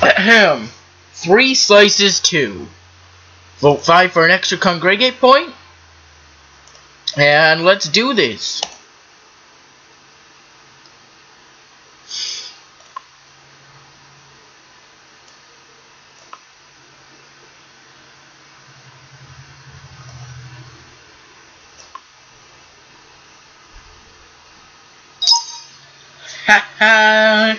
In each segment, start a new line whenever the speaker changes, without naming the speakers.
Ahem. 3 slices 2. Vote 5 for an extra congregate point. And let's do this. Ha ha.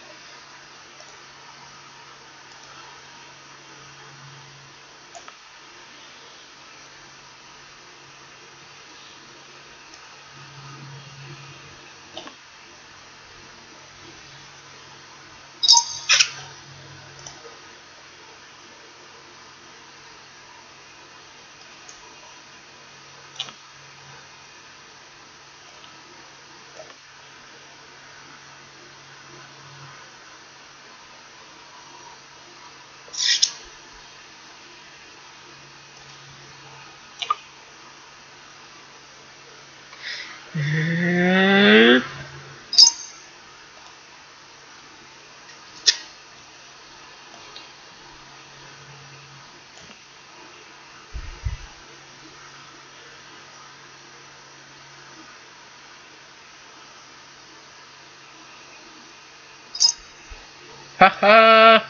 Ha ha.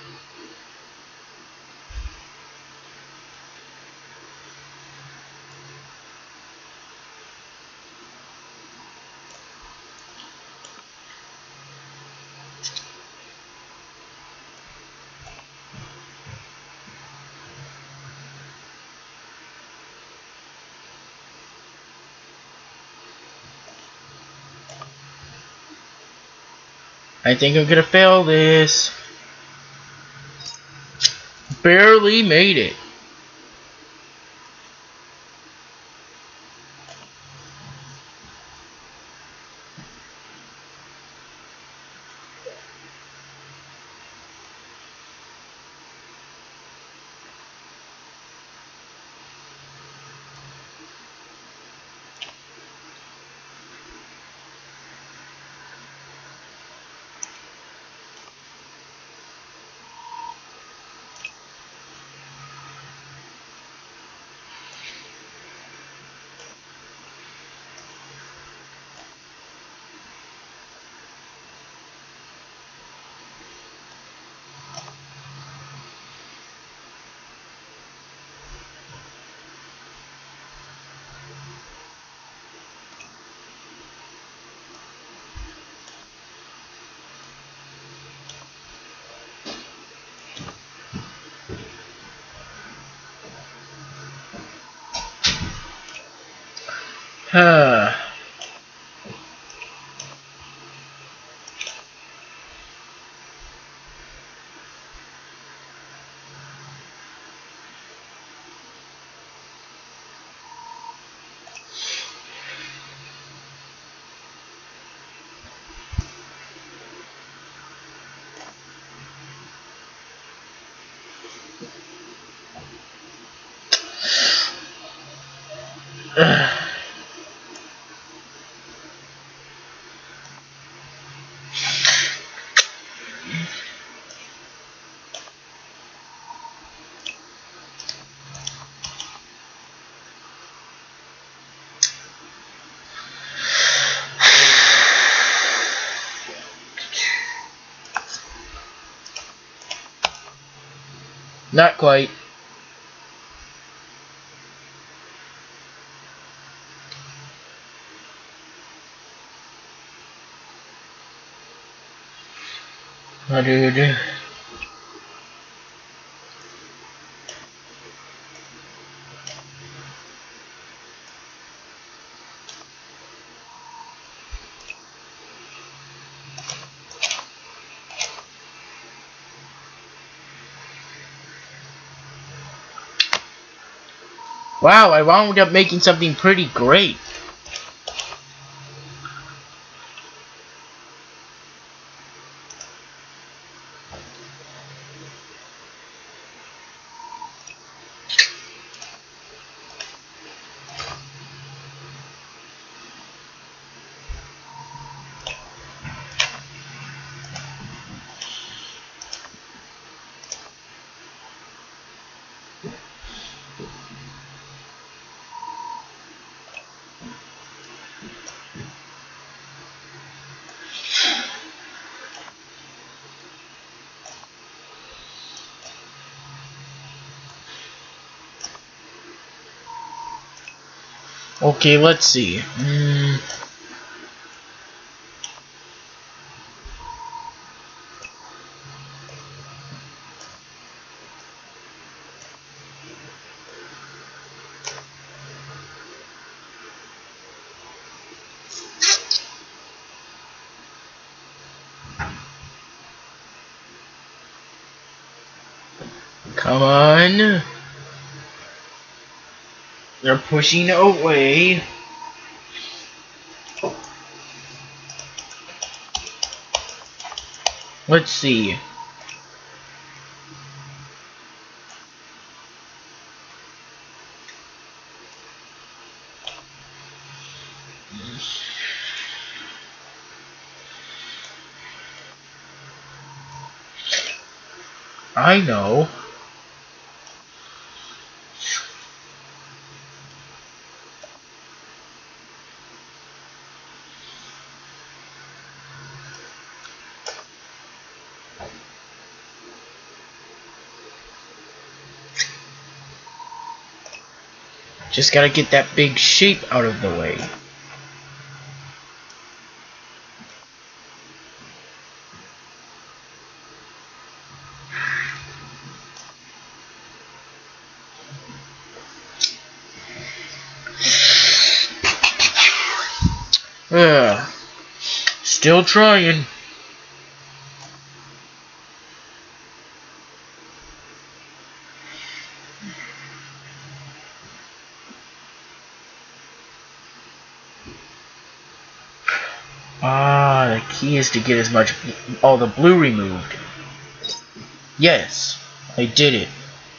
I think I'm gonna fail this. Barely made it. Huh. Not quite. Dude. Wow, I wound up making something pretty great. Okay, let's see. Come on. They're pushing away. Let's see. I know. Just gotta get that big shape out of the way. Still trying. The key is to get as much all the blue removed. Yes, I did it.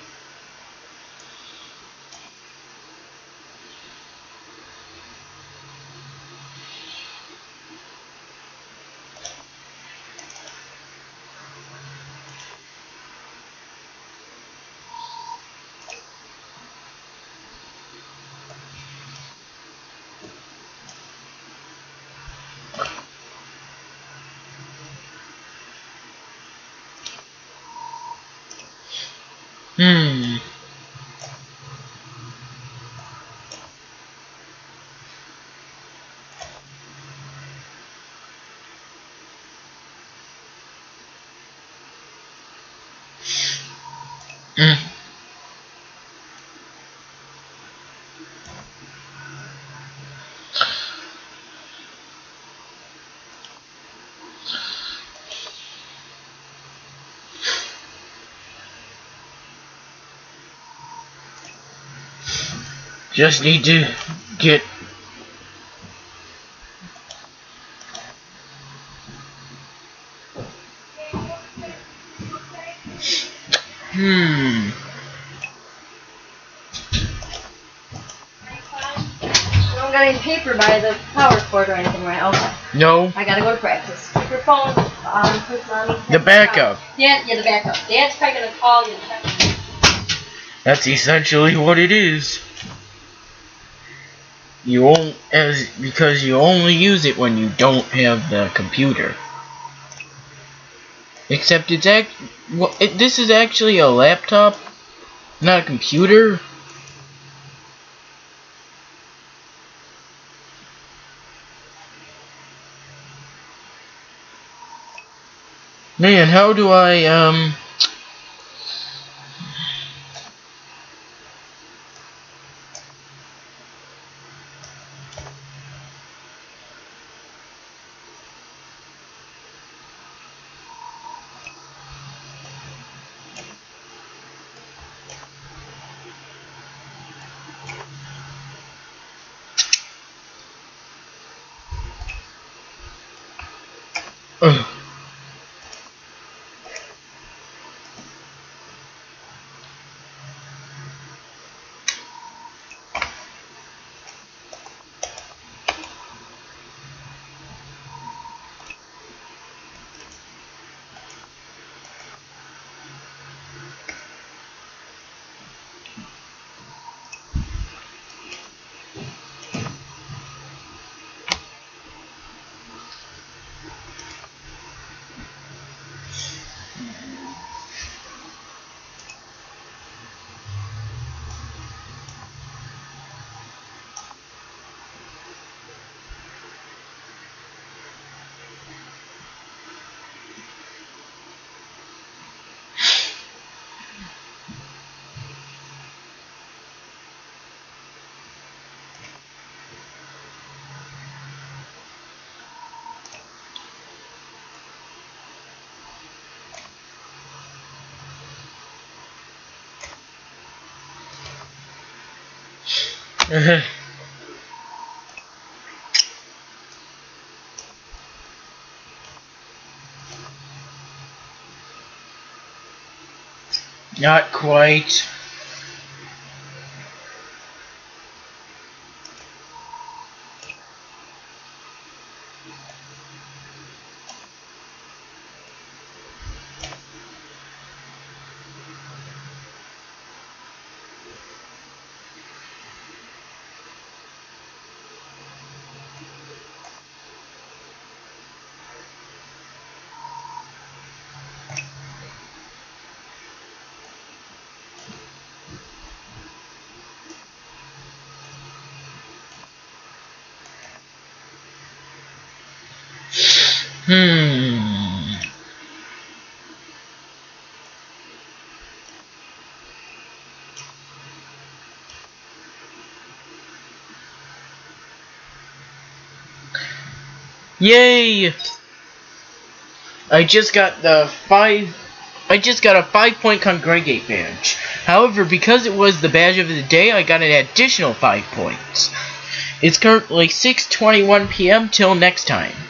Just need to get
You don't got any paper by the power cord or anything, right? Okay.
No.
I gotta go to practice. Keep your phone on. Put mommy.
The backup.
Yeah, the backup. Dad's probably gonna call you.
That's essentially what it is. You won't, because you only use it when you don't have the computer. Except it's this is actually a laptop, not a computer. Man, how do I Not quite. Yay! I just got a 5-point congregate badge. However, because it was the badge of the day, I got an additional 5 points. It's currently 6:21 p.m. till next time.